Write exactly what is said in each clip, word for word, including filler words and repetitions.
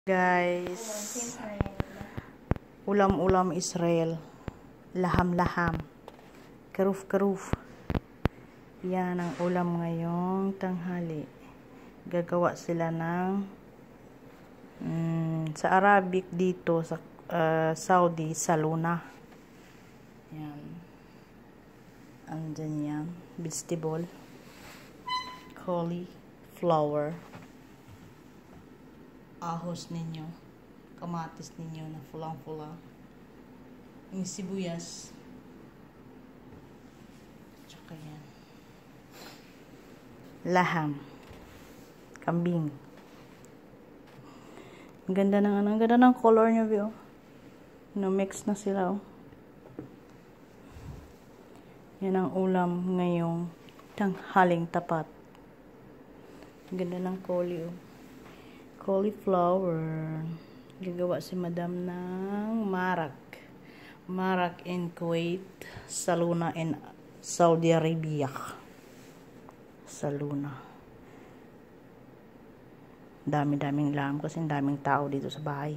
Guys, ulam-ulam Israel, laham-laham, karuf-karuf. Yan ang ulam ngayong tanghali. Gagawa sila ng mm, sa Arabic dito sa uh, Saudi, saluna. Yan. Andyan yan, vegetable, cauliflower, ahos ninyo, kamatis ninyo na fulang-fula, yung sibuyas, tsaka yan, laham, kambing. Ang ganda ng ano, ang ganda ng color niya, view. No, mix na sila, oh. Yan ang ulam ngayong tanghaling tapat. Ang ganda ng cauli, oh. Cauliflower. Gagawa si Madam ng Maraq. Maraq in Kuwait. Saluna in Saudi Arabia. Saluna. Dami-daming laham kasi daming tao dito sa bahay.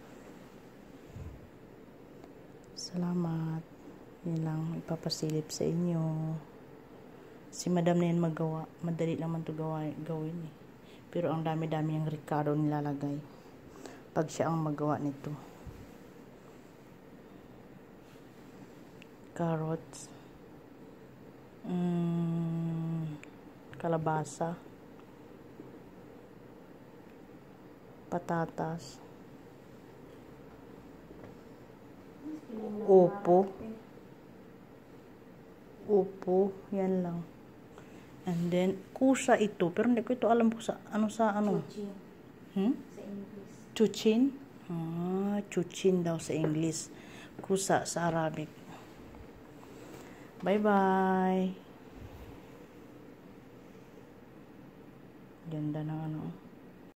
Salamat. Yan lang ipapasilip sa inyo. Si Madam na yan magawa. Madali lang man ito gawin eh. Pero ang dami-dami yung Ricardo nilalagay pag siya ang magawa nito. Carrots, mm, kalabasa, patatas, upo, upo, yan lang. And then, kusa ito. Pero hindi ko ito alam po sa ano sa ano. Chuchin. Hmm? Sa English. Chuchin? Ah, chuchin daw sa English. Kusa sa Arabic. Bye-bye. Ganda ng ano.